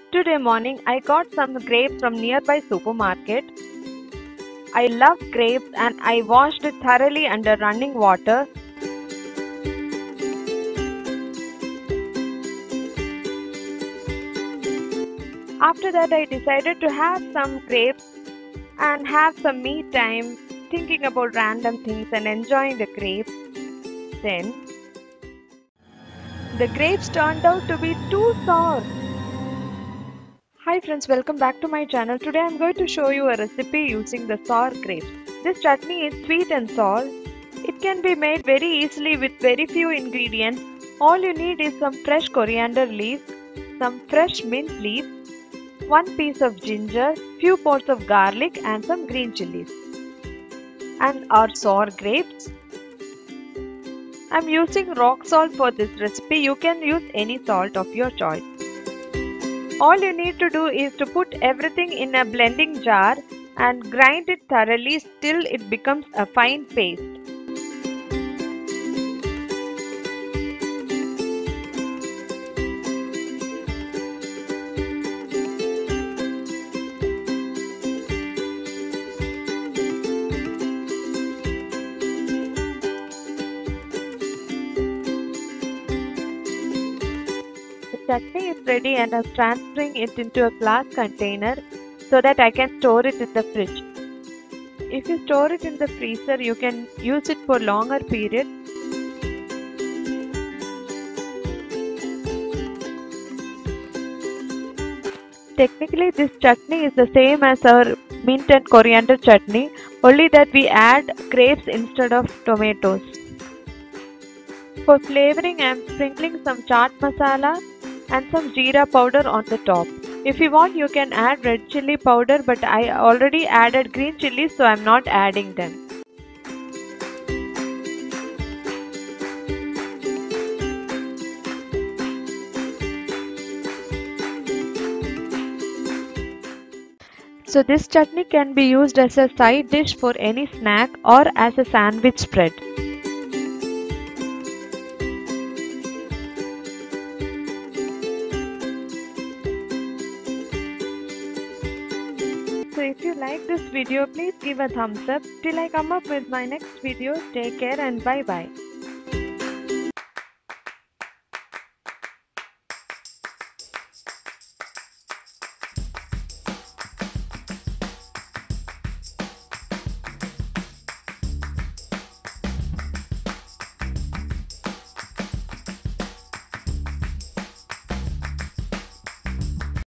Today morning I got some grapes from nearby supermarket. I love grapes and I washed it thoroughly under running water. After that I decided to have some grapes and have some me time thinking about random things and enjoying the grapes. Then the grapes turned out to be too sour. Hi friends, welcome back to my channel. Today I am going to show you a recipe using the sour grapes. This chutney is sweet and sour. It can be made very easily with very few ingredients. All you need is some fresh coriander leaves, some fresh mint leaves, one piece of ginger, few pods of garlic and some green chilies. And our sour grapes. I am using rock salt for this recipe. You can use any salt of your choice. All you need to do is to put everything in a blending jar and grind it thoroughly till it becomes a fine paste. The chutney is ready and I am transferring it into a glass container so that I can store it in the fridge. If you store it in the freezer, you can use it for longer period. Technically, this chutney is the same as our mint and coriander chutney, only that we add grapes instead of tomatoes. For flavoring, I am sprinkling some chaat masala and some jeera powder on the top. If you want, you can add red chili powder, but I already added green chilies, so I am not adding them. So this chutney can be used as a side dish for any snack or as a sandwich spread. So if you like this video, please give a thumbs up. Till I come up with my next video, take care and bye bye.